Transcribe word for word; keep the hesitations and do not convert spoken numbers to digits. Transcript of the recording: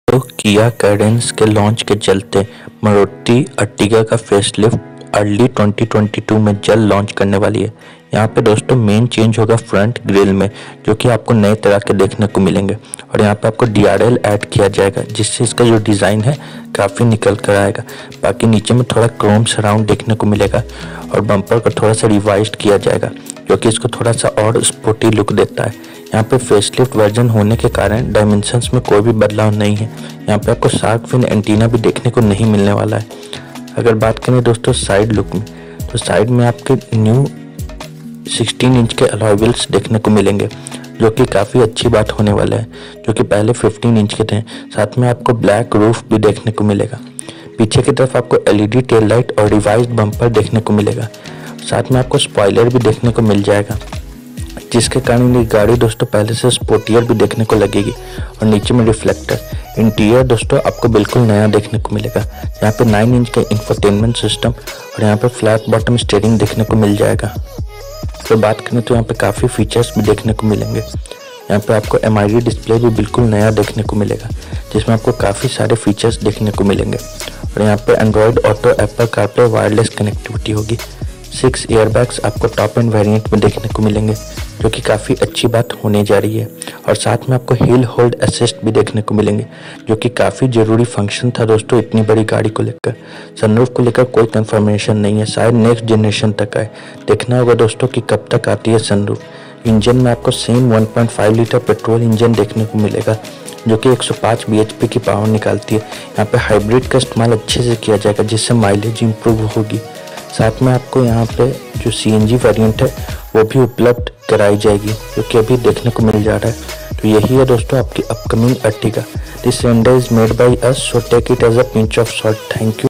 तो किया कैडेंस के लॉन्च के चलते मारुति अर्टिगा का facelift early twenty twenty two में जल्द लॉन्च करने वाली है। यहाँ पे दोस्तों मेन चेंज होगा फ्रंट ग्रिल में, जो कि आपको नए तरह के देखने को मिलेंगे। और यहाँ पे आपको डी आर एल ऐड किया जाएगा, जिससे इसका जो डिज़ाइन है काफ़ी निकल कर आएगा। बाकी नीचे में थोड़ा क्रोम सराउंड देखने को मिलेगा और बम्पर को थोड़ा सा रिवाइज्ड किया जाएगा, जो कि इसको थोड़ा सा और स्पोर्टी लुक देता है। यहाँ पे फेसलिफ्ट वर्जन होने के कारण डायमेंशंस में कोई भी बदलाव नहीं है। यहाँ पे आपको शार्क फिन एंटीना भी देखने को नहीं मिलने वाला है। अगर बात करें दोस्तों साइड लुक में, तो साइड में आपके न्यू सिक्सटीन इंच के अलॉय व्हील्स देखने को मिलेंगे, जो कि काफ़ी अच्छी बात होने वाला है, जो कि पहले फिफ्टीन इंच के थे। साथ में आपको ब्लैक रूफ भी देखने को मिलेगा। पीछे की तरफ आपको L E D tail light और रिवाइज्ड बम्पर देखने को मिलेगा। साथ में आपको स्पॉइलर भी देखने को मिल जाएगा, जिसके कारण ये गाड़ी दोस्तों पहले से स्पोर्टियर भी देखने को लगेगी। और नीचे में रिफ्लेक्टर। इंटीरियर दोस्तों आपको बिल्कुल नया देखने को मिलेगा। यहाँ पे नाइन इंच का इंफोटेनमेंट सिस्टम और यहाँ पे फ्लैट बॉटम स्टीयरिंग देखने को मिल जाएगा। तो बात करें तो यहाँ पे काफ़ी फीचर्स भी देखने को मिलेंगे। यहाँ पे आपको एम आई डी डिस्प्ले भी बिल्कुल नया देखने को मिलेगा, जिसमें आपको काफ़ी सारे फीचर्स देखने को मिलेंगे। और यहाँ पे Android Auto, Apple CarPlay, wireless connectivity होगी। सिक्स एयरबैग्स आपको टॉप एंड वेरिएंट में देखने को मिलेंगे, जो कि काफ़ी अच्छी बात होने जा रही है। और साथ में आपको हिल होल्ड असिस्ट भी देखने को मिलेंगे, जो कि काफ़ी ज़रूरी फंक्शन था दोस्तों इतनी बड़ी गाड़ी को लेकर। सनरूफ को लेकर कोई कंफर्मेशन नहीं है, शायद नेक्स्ट जनरेशन तक आए। देखना होगा दोस्तों कि कब तक आती है सनरूफ। इंजन में आपको same one point five litre petrol engine देखने को मिलेगा, जो कि एक सौ पाँच बी एच पी की पावर निकालती है। यहाँ पे हाइब्रिड का इस्तेमाल अच्छे से किया जाएगा, जिससे माइलेज इंप्रूव होगी। साथ में आपको यहाँ पे जो सी एन जी वेरिएंट है वो भी उपलब्ध कराई जाएगी, जो कि अभी देखने को मिल जा रहा है। तो यही है दोस्तों आपकी upcoming Ertiga. This render is made by us, so take it as a pinch of salt. Thank you.